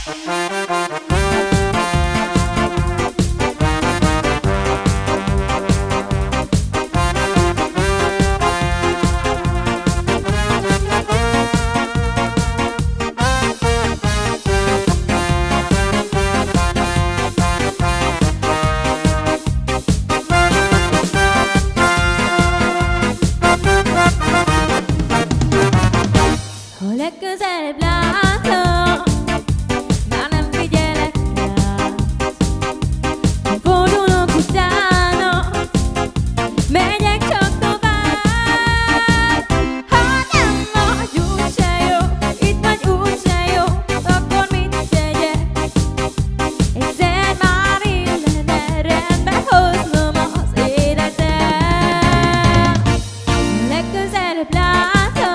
Legközelebb látom, már nem figyelek rá. Fordulok utána, megyek csak tovább. Ha nem vagy úgyse jó, itt vagy úgyse jó, akkor mit tegyek? Egyszer már illene rendbe hoznom az életem. Legközelebb látom,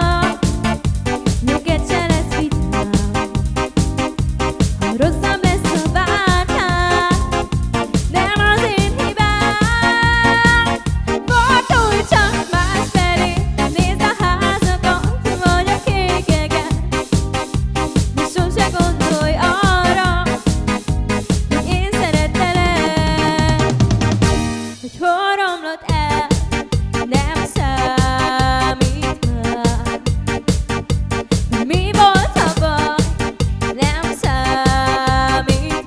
rosszabb lesz a bántás, nem az én hibám. Fordulj csak másfelé, nézd a házakat, vagy a kékeket, de sose gondolj arra, hogy én szerettelek. Hogy hol romlott el, nem számít már. Mi volt a baj, nem számít.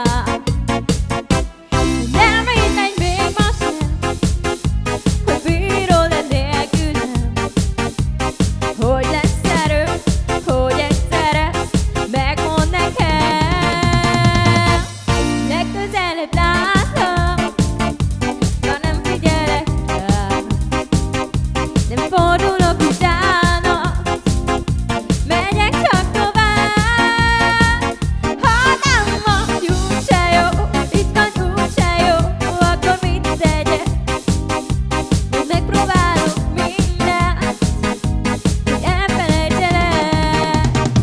Nem mindegy még ma sem, hogy bírod-e nélkülem. Hogy lesz erő, hogy egyszer ezt megmondd nekem. Legközelebb látom, már nem figyelek rá. Nem fordulok utána, megyek csak tovább. Ha nem vagy úgyse jó, itt vagy úgyse jó, akkor mit tegyek? Most megpróbálok mindent, hogy elfelejtselek.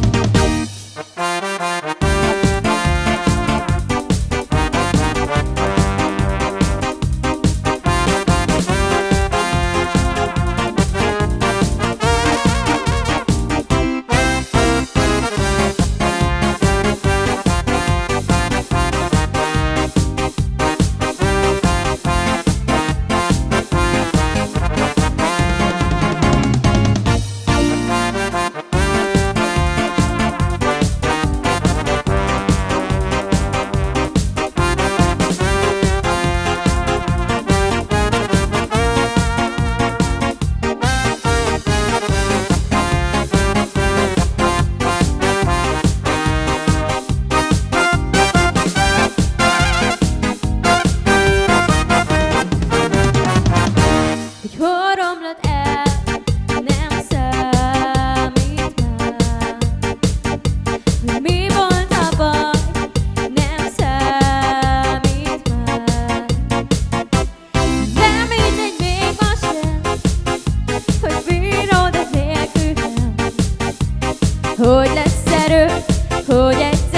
Hogy hol romlott el, nem számít már. Hogy mi volt a baj, nem számít már. Nem mindegy még ma sem, hogy bírod-e nélkülem. Hogy lesz erő, hogy egyszer